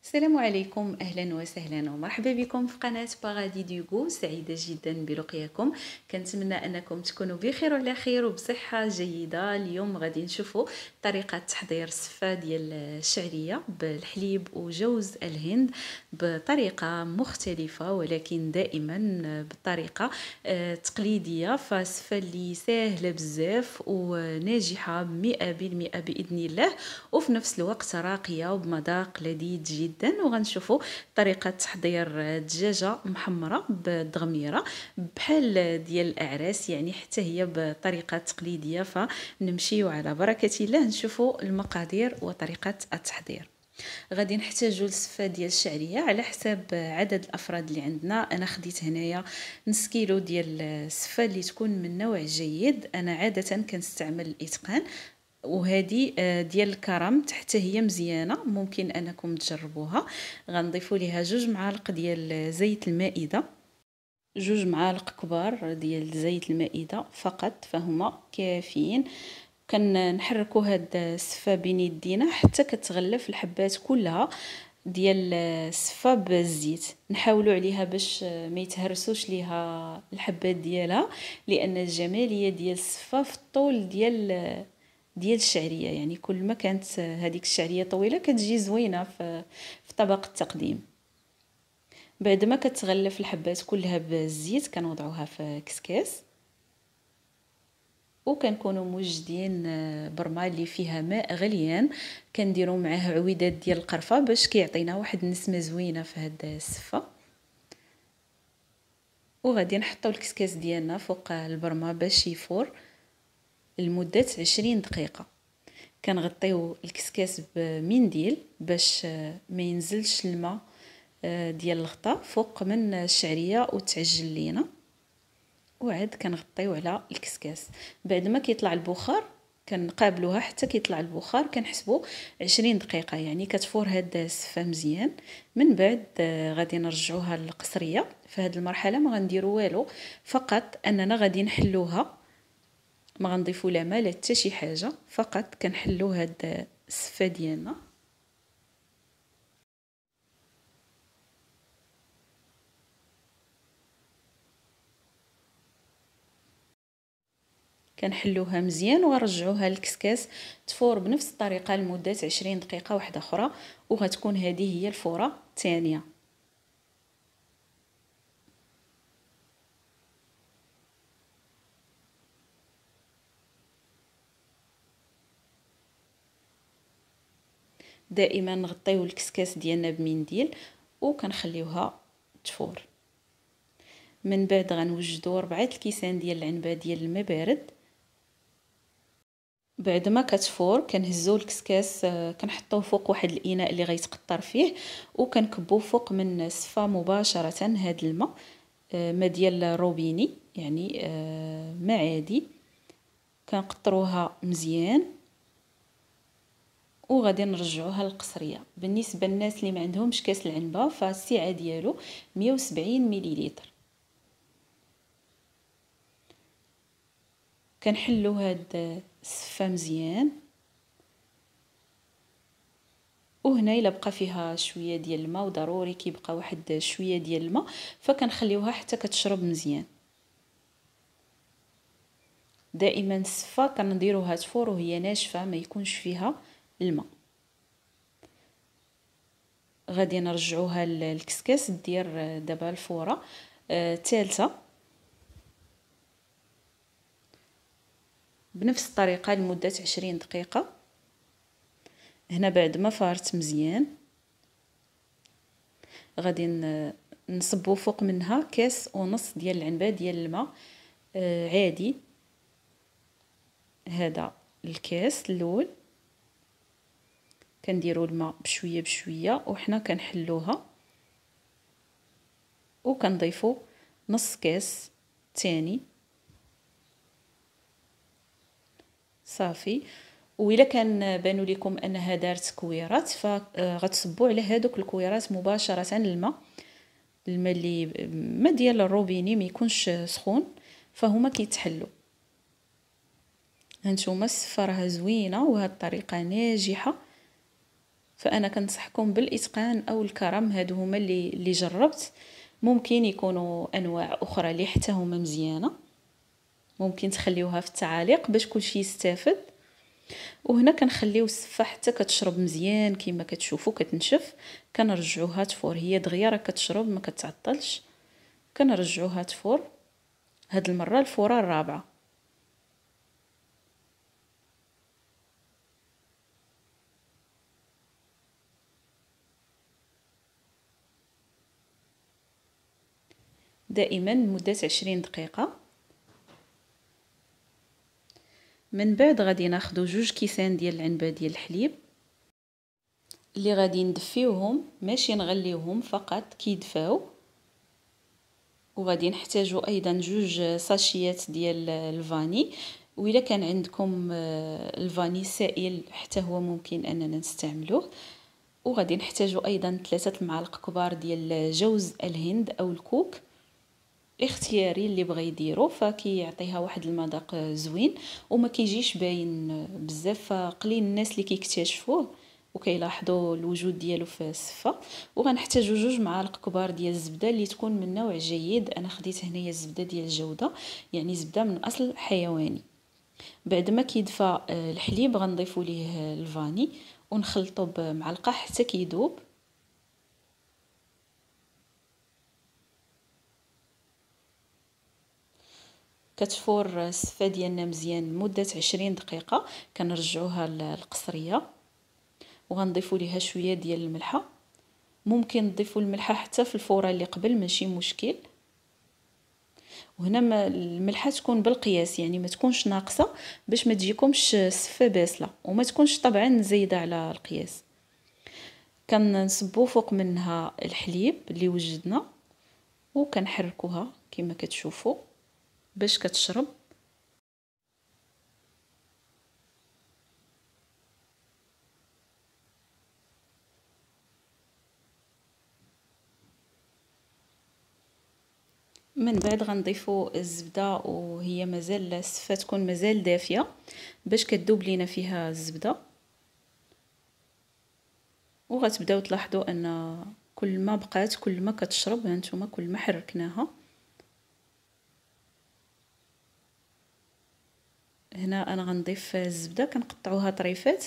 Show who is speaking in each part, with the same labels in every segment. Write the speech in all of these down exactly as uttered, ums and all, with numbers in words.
Speaker 1: السلام عليكم، اهلا وسهلا ومرحبا بكم في قناه باغادي ديغو. سعيده جدا بلقياكم. كنتمنى انكم تكونوا بخير وعلى خير وبصحه جيده. اليوم غادي نشوفوا طريقه تحضير الصفه ديال الشعريه بالحليب وجوز الهند بطريقه مختلفه، ولكن دائما بالطريقه تقليديه. فصفه اللي سهله بزاف وناجحه مئة بالمئة باذن الله، وفي نفس الوقت راقيه وبمذاق لذيذ جدا. وغنشوفوا طريقه تحضير دجاجه محمره بالدغميره بحال ديال الاعراس، يعني حتى هي بطريقه تقليديه. فنمشيو على بركه الله نشوفوا المقادير وطريقه التحضير. غادي نحتاجو الصفه ديال الشعريه على حساب عدد الافراد اللي عندنا. انا خديت هنايا نص كيلو ديال الصفه اللي تكون من نوع جيد. انا عاده كنستعمل الاتقان، وهذه ديال الكرم حتى هي مزيانه، ممكن انكم تجربوها. غنضيفوا ليها جوج معالق ديال زيت المائده، جوج معالق كبار ديال زيت المائده فقط، فهما كافيين. كنحركوا هاد الصفه بين يدينا حتى كتغلف الحبات كلها ديال الصفه بالزيت. نحاولوا عليها باش ما يتهرسوش ليها الحبات ديالها، لان الجماليه ديال الصفه في الطول ديال ديال الشعريه. يعني كل ما كانت هذيك الشعريه طويله كتجي زوينه في في طبق التقديم. بعد ما كتغلف الحبات كلها بالزيت كنوضعوها في كسكاس، وكنكونوا موجدين برمه اللي فيها ماء غليان. كنديروا معاه عويدات ديال القرفه باش كيعطينا واحد النسمه زوينه في هاد الصفه. وغادي نحطوا الكسكاس ديالنا فوق البرمه باش يفور لمده عشرين دقيقه. كنغطيو الكسكاس بمنديل باش ما ينزلش الماء ديال الغطاء فوق من الشعريه وتعجل لينا. وعاد كنغطيو على الكسكاس. بعد ما كيطلع البخار كنقابلوها حتى كيطلع البخار، كنحسبوا عشرين دقيقه، يعني كتفور هاد الصفه مزيان. من بعد غادي نرجعوها للقصريه. في هاد المرحله ما غنديروا والو، فقط اننا غادي نحلوها، ما غنضيفوا لا ما لا حتى شي حاجه، فقط كنحلوا هاد الصفه ديالنا. كنحلوها مزيان ونرجعوها للكسكاس تفور بنفس الطريقه لمده عشرين دقيقه واحده اخرى، وغتكون هذه هي الفوره الثانيه. دائما نغطيو الكسكاس ديالنا بمنديل وكنخليوها تفور. من بعد غنوجدوا ربعه الكيسان ديال العنبه ديال الماء بارد. بعد ما كتفور كنهزو الكسكاس، كنحطوه فوق واحد الاناء اللي غيتقطر فيه، وكنكبوه فوق من الصفه مباشره. هذا الماء ما ديال الروبيني، يعني ما عادي. كنقطروها مزيان وغادي نرجعوها للقصريه. بالنسبه للناس اللي ما عندهمش كاس العنبه فالسعه ديالو مية وسبعين مليلتر. كنحلو هاد الصفه مزيان، وهنا الا بقى فيها شويه ديال الماء، وضروري كيبقى واحد شويه ديال الماء، فكنخليوها حتى كتشرب مزيان. دائما الصفه كنديروها تفور وهي ناشفه، ما يكونش فيها الماء. غادي نرجعوها للكسكاس. دير دابا الفوره الثالثه آه بنفس الطريقه لمده عشرين دقيقه. هنا بعد ما فارت مزيان غادي نصبو فوق منها كاس ونص ديال العنبه ديال الماء آه عادي. هذا الكاس الاول كنديروا الماء بشويه بشويه وحنا كنحلوها، وكنضيفوا نص كاس ثاني صافي. وإلا كان بانوا لكم انها دارت كويرات فغتصبوا على هذوك الكويرات مباشره الماء الماء اللي ما ديال الروبيني ما يكونش سخون، فهما كيتحلوا. هانتوما الصفه راه زوينه وهاد الطريقه ناجحه فانا كنصحكم بالاتقان او الكرم، هادو هما اللي اللي جربت. ممكن يكونوا انواع اخرى اللي حتى هما مزيانه، ممكن تخليوها في التعاليق باش كلشي يستافد. وهنا كنخليو السفه حتى كتشرب مزيان كما كتشوفوا كتنشف، كنرجعوها تفور. هي دغيا راه كتشرب ما كتعطلش، كنرجعوها تفور. هاد المره الفوره الرابعه. دائما لمده عشرين دقيقه. من بعد غادي ناخذ جوج كيسان ديال العنبه ديال الحليب اللي غادي ندفيوهم، ماشي نغليوهم، فقط كيدفاو. وغادي نحتاجو ايضا جوج ساشيات ديال الفاني، وإلا كان عندكم الفاني سائل حتى هو ممكن اننا نستعملوه. وغادي نحتاجو ايضا ثلاثة المعالق كبار ديال جوز الهند او الكوك، اختياري اللي بغى يديرو، فكيعطيها واحد المذاق زوين وما كيجيش باين بزاف، فقليل الناس اللي كيكتشفوه وكيلاحظوا الوجود ديالو في السفه. وغنحتاجو جوج معالق كبار ديال الزبده اللي تكون من نوع جيد. انا خديت هنايا الزبده ديال الجوده، يعني زبده من اصل حيواني. بعد ما كيدفى الحليب غنضيفوا ليه الفاني ونخلطو بمعلقه حتى كيذوب. كتفور السفه ديالنا مزيان لمده عشرين دقيقه. كنرجعوها للقصريه وغنضيفوا ليها شويه ديال الملحه. ممكن تضيفوا الملحه حتى في الفوره اللي قبل، ماشي مشكل. وهنا ما الملحه تكون بالقياس، يعني ما تكونش ناقصه باش ما تجيكمش سفه باسله، وما تكونش طبعا زايده على القياس. كنصبوا فوق منها الحليب اللي وجدنا وكنحركوها كما كتشوفوا باش كتشرب. من بعد غنضيفوا الزبده وهي مازال السفه تكون مازال دافيه باش كتذوب لينا فيها الزبده. وغتبداو تلاحظوا ان كل ما بقات كل ما كتشرب. هانتوما كل ما حركناها. هنا انا غنضيف الزبده كنقطعوها طريفات.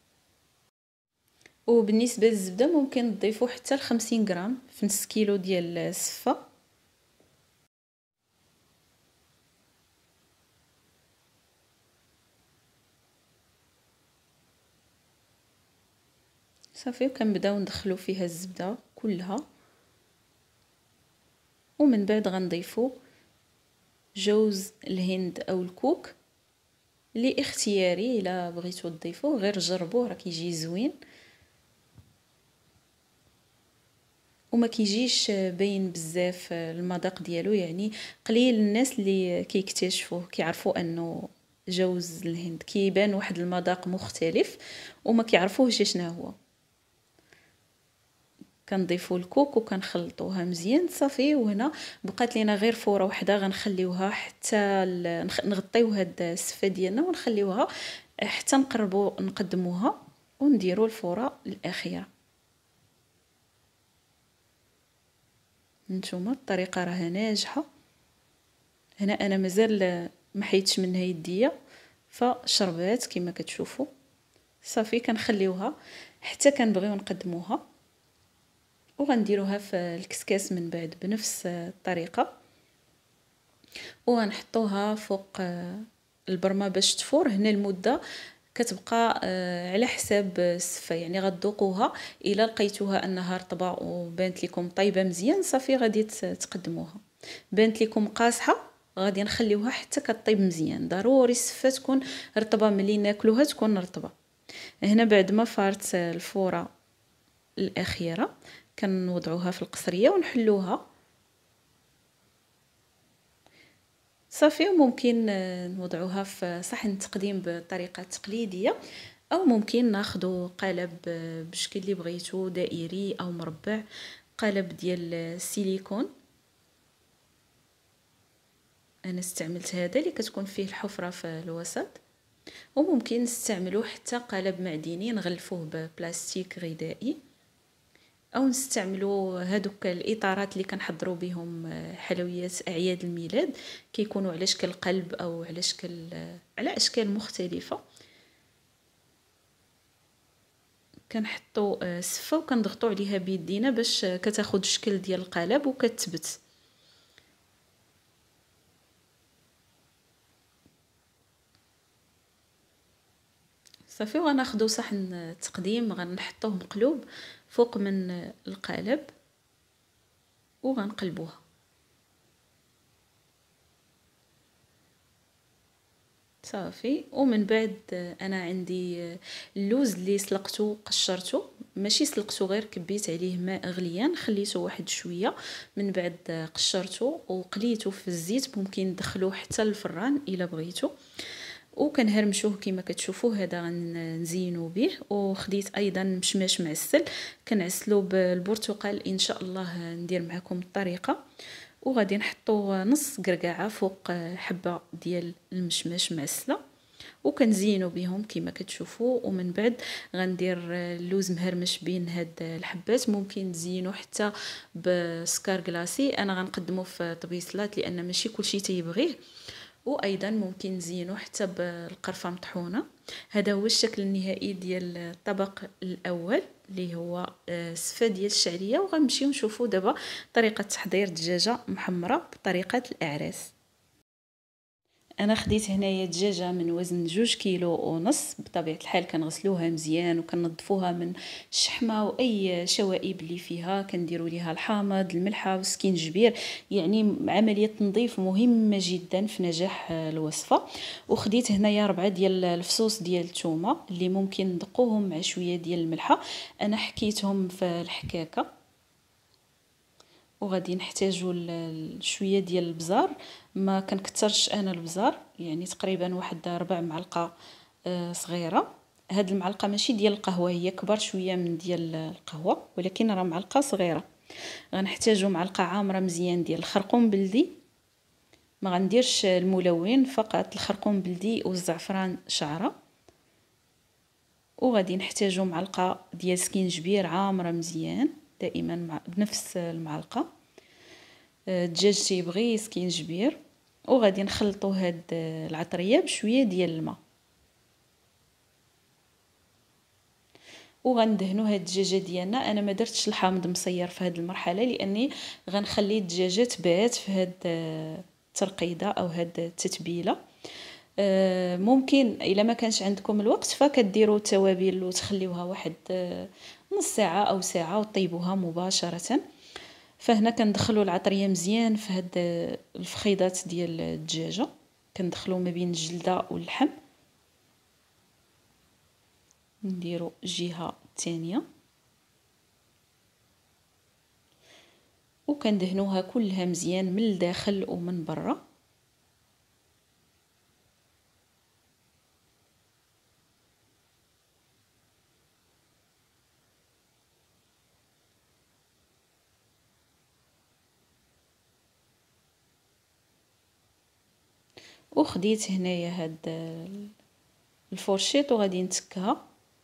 Speaker 1: وبالنسبه للزبده ممكن تضيفوا حتى ل خمسين غرام في نص كيلو ديال السفه. صافي. وكنبداو ندخلوا فيها الزبده كلها. ومن بعد غنضيفوا جوز الهند او الكوك اللي اختياري، الا بغيتو تضيفوه غير جربوه راه كيجي زوين وما كيجيش باين بزاف المذاق ديالو. يعني قليل الناس اللي كيكتشفوه كيعرفوا انه جوز الهند كيبان واحد المذاق مختلف وما كيعرفوهش شنو هو. كنضيفوا الكوك وكنخلطوها مزيان صافي. وهنا بقات لينا غير فوره وحده غنخليوها حتى نغطيو هاد السفه ديالنا ونخليوها حتى نقربوا نقدموها ونديروا الفوره الاخيره. نتوما الطريقه راه ناجحه. هنا انا مازال ما حيدتش منها يديا فشربات كما كتشوفوا. صافي كنخليوها حتى كنبغيو نقدموها وغنديروها في الكسكاس من بعد بنفس الطريقه. وغنحطوها فوق البرمه باش تفور. هنا المده كتبقى على حساب السفه، يعني غتذوقوها الا لقيتوها انها رطبه وبانت لكم طيبه مزيان صافي غادي تقدموها. بانت لكم قاصحه غادي نخليوها حتى كطيب مزيان. ضروري السفه تكون رطبه ملي ناكلوها تكون رطبه. هنا بعد ما فارت الفوره الاخيره كنوضعوها في القصريه ونحلوها صافي. وممكن نوضعوها في صحن تقديم بطريقه تقليديه، او ممكن ناخذوا قالب بشكل اللي بغيتو، دائري او مربع، قالب ديال السيليكون. انا استعملت هذا اللي كتكون فيه الحفره في الوسط. وممكن نستعملوا حتى قالب معدني نغلفوه ببلاستيك غذائي، او نستعملوا هادوك الاطارات اللي كنحضروا بهم حلويات اعياد الميلاد، كيكونوا على شكل قلب او على شكل على اشكال مختلفه. كنحطوا سفه وكنضغطوا عليها بيدينا باش كتاخذ الشكل ديال القالب وكتثبت. صافي، وغناخذوا صحن تقديم غنحطوه مقلوب فوق من القالب وغنقلبوها. صافي، ومن بعد انا عندي اللوز اللي سلقته قشرته، ماشي سلقته غير كبيت عليه ماء غليان خليته واحد شويه، من بعد قشرته وقليته في الزيت، ممكن ندخلوه حتى للفران الا بغيتو، وكنهرمشوه كما كتشوفوا. هذا غنزينو به. وخديت ايضا مشماش معسل كنعسلو بالبرتقال، ان شاء الله ندير معكم الطريقه. وغادي نحطو نص قرقعه فوق حبه ديال المشماش معسله وكنزينو بهم كما كتشوفوا. ومن بعد غندير اللوز مهرمش بين هاد الحبات، ممكن تزينو حتى بسكر كلاصي، انا غنقدمو في طبيصلات لان ماشي كلشي تيبغيه. وايضا ممكن نزينو حتى بالقرفه مطحونه. هذا هو الشكل النهائي ديال الطبق الاول اللي هو سفه ديال الشعريه. وغنمشيو نشوفوا دابا طريقه تحضير دجاجه محمره بطريقه الاعراس. انا خديت هنايا دجاجه من وزن جوج كيلو ونص، بطبيعه الحال كنغسلوها مزيان وكنظفوها من الشحمه واي شوائب اللي فيها، كنديروا ليها الحامض الملحه والسكينجبير، يعني عمليه تنظيف مهمه جدا في نجاح الوصفه. وخديت هنايا ربعه ديال الفصوص ديال الثومه اللي ممكن ندقوهم مع شويه ديال الملحه، انا حكيتهم في الحكاكه. وغادي نحتاجوا شويه ديال البزار، ما كنكثرش انا البزار، يعني تقريبا واحد ربع معلقه صغيره. هاد المعلقه ماشي ديال القهوه، هي كبر شويه من ديال القهوه ولكن راه معلقه صغيره. غنحتاجوا معلقه عامره مزيان ديال الخرقوم بلدي، ما غنديرش الملون، فقط الخرقوم بلدي والزعفران شعره. وغادي نحتاجوا معلقه ديال سكينجبير عامره مزيان دائما بنفس المعلقه. الدجاج تيبغي سكينجبير. وغادي نخلطوا هاد العطريه بشويه ديال الماء، وغندهنوا هاد الدجاجه ديالنا. انا ما درتش الحامض مصير في هاد المرحله لاني غنخلي الدجاجه تبات في هاد الترقيده او هاد التتبيله. ممكن الا ما كانش عندكم الوقت فكديروا التوابل وتخليوها واحد نص ساعه او ساعه وطيبوها مباشره. فهنا كندخلوا العطريه مزيان في هاد الفخيضات ديال الدجاجه، كندخلوا ما بين الجلده واللحم، نديروا الجهه الثانيه وكندهنوها كلها مزيان من الداخل ومن برا. وخديت هنايا هاد الفورشيط وغادي نتكها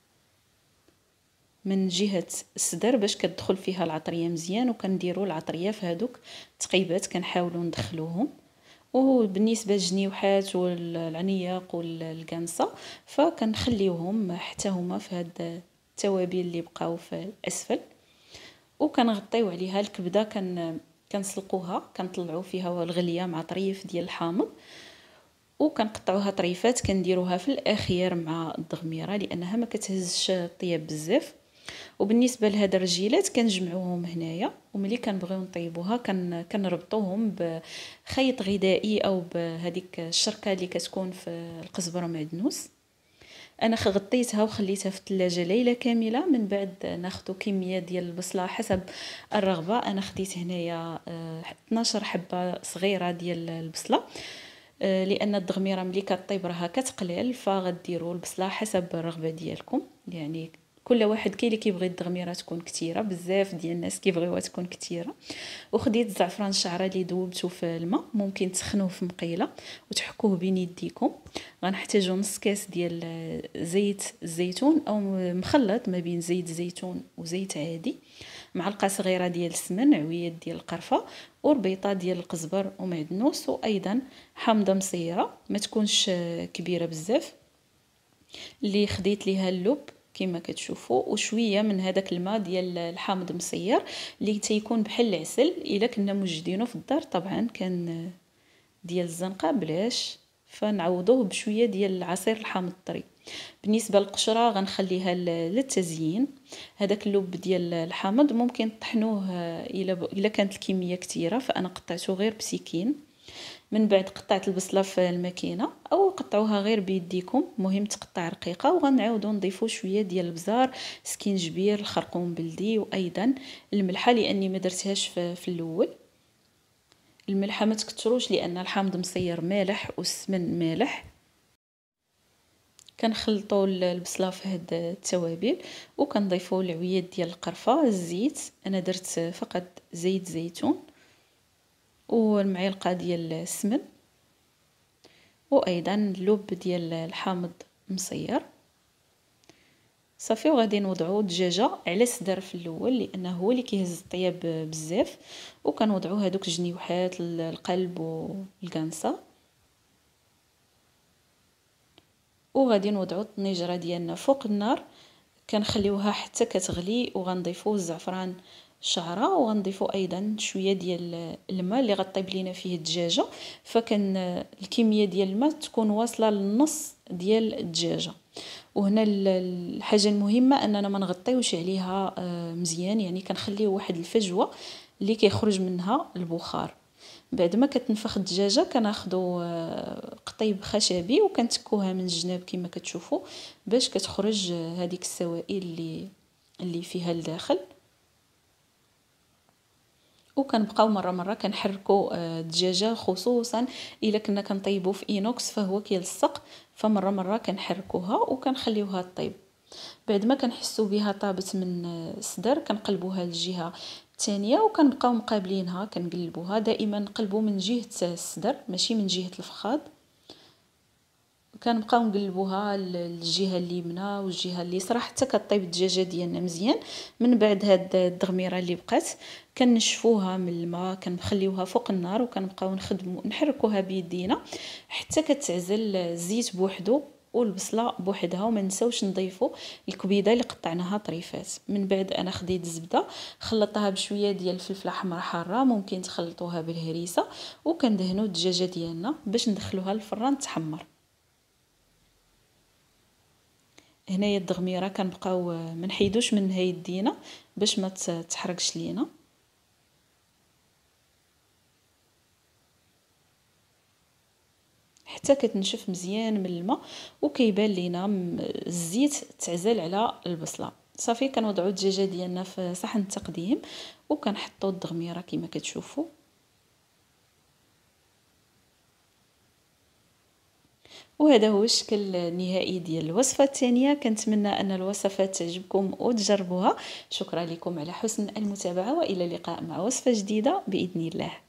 Speaker 1: من جهه الصدر باش كتدخل فيها العطريه مزيان، وكنديروا العطريه في هادوك التقيبات كنحاولوا ندخلوهم. وبالنسبه للجنيوحات والعنياق والقنصه فكنخليوهم حتى هما في هاد التوابل اللي بقاو في الاسفل. وكنغطيو عليها الكبده، كن كنسلقوها كنطلعوا فيها الغليه مع طريف ديال الحامض، وكنقطعوها طريفات كنديروها في الاخير مع الضغميره لانها ما كتهزش الطياب بزاف. وبالنسبه لهاد الرجيلات كنجمعوهم هنايا، وملي كنبغيو نطيبوها كن كنربطوهم بخيط غذائي او بهذيك الشركه اللي كتكون في القزبر معدنوس. انا غطيتها وخليتها في الثلاجه ليله كامله. من بعد ناخذ كميه ديال البصله حسب الرغبه، انا خديت هنايا اثناش حبه صغيره ديال البصله لان الضغميره ملي كطيب راها كتقلال، فغديروا البصله حسب الرغبه ديالكم، يعني كل واحد كاين اللي كيبغي الدغميره تكون كثيره، بزاف ديال الناس كيبغيوها تكون كثيره. وخديت الزعفران الشعره اللي ذوبته في الماء، ممكن تسخنوه في مقيله وتحكوه بين يديكم. غنحتاجو نص كاس ديال زيت الزيتون او مخلط ما بين زيت زيتون وزيت عادي، معلقه صغيره ديال السمن، عويات ديال القرفه، وربيطه ديال القزبر ومعدنوس، وايضا حامضه مصيره ما تكونش كبيره بزاف اللي خديت ليها اللب كما كتشوفوا، وشويه من هذاك الماء ديال الحامض مصير اللي تيكون بحال العسل الا كنا موجدينه في الدار. طبعا كان ديال الزنقه بلاش، فنعوضوه بشويه ديال عصير الحامض الطري. بالنسبه للقشره غنخليها للتزيين. هذاك اللب ديال الحامض ممكن تطحنوه الا الا كانت الكميه كثيره، فانا قطعته غير بسكين. من بعد قطعت البصله في الماكينه او قطعوها غير بيديكم، مهم تقطع رقيقه. وغنعاودو نضيفو شويه ديال البزار، سكينجبير، الخرقوم بلدي، وايضا الملحه لاني ما درتهاش في, في الاول. الملحه ما تكثروش لان الحامض مصير مالح والسمن مالح. كنخلطوا البصله في هاد التوابل وكنضيفوا العويات ديال القرفه، الزيت انا درت فقط زيت زيتون، والمعلقه ديال السمن، وايضا اللب ديال الحامض مصير. صافي وغادي نوضعوا الدجاجه على السدر في الاول لانه هو اللي كيهز الطياب بزاف، وكنوضعوا هذوك الجنيوحات القلب والكانصه، وغادي نوضعوا الطنجره ديالنا فوق النار. كنخليوها حتى كتغلي، وغنضيفوا الزعفران الشعره، وغنضيفوا ايضا شويه ديال الماء اللي غطيب لينا فيه الدجاجه. فكان الكميه ديال الماء تكون واصله للنص ديال الدجاجه. وهنا الحاجه المهمه اننا ما نغطيوش عليها مزيان، يعني كنخليه واحد الفجوه اللي كيخرج منها البخار. بعد ما كتنفخ الدجاجه كناخذوا قطيب خشبي وكنتكوها من الجناب كما كتشوفوا باش كتخرج هذيك السوائل اللي اللي فيها الداخل. وكنبقاو مره مره كنحركوا الدجاجه، خصوصا الا كنا كنطيبوا في اينوكس فهو كيلصق، فمره مره كنحركوها وكنخليوها طيب. بعد ما كنحسوا بها طابت من الصدر كنقلبوها للجهه الثانيه وكنبقاو مقابلينها كنقلبوها. دائما نقلبوا من جهه الصدر ماشي من جهه الفخاذ. كنبقاو نقلبوها للجهه اليمنى والجهه اليسرى حتى كطيب الدجاجه ديالنا مزيان. من بعد هاد الدغميره اللي بقات كنشفوها من الماء، كنخليوها فوق النار وكنبقاو نخدموا نحركوها بيدينا حتى كتعزل الزيت بوحدو والبصله بوحدها. وما نساوش نضيفوا الكبيده اللي قطعناها طريفات. من بعد انا خديت الزبده خلطتها بشويه ديال الفلفله حمراء حاره، ممكن تخلطوها بالهريسه، وكندهنوا الدجاجه ديالنا باش ندخلوها للفران تحمر. هنايا الدغميره كنبقاو ما نحيدوش منها يدينا باش ما تحرقش لينا. حتى كتنشف مزيان من الماء وكيبان لينا الزيت تعزل على البصله. صافي كنوضعوا الدجاجه ديالنا في صحن التقديم وكنحطوا الدغميره كما كتشوفوا. وهذا هو الشكل النهائي ديال الوصفه الثانيه. كنتمنى ان الوصفات تعجبكم وتجربوها. شكرا لكم على حسن المتابعه، والى اللقاء مع وصفه جديده باذن الله.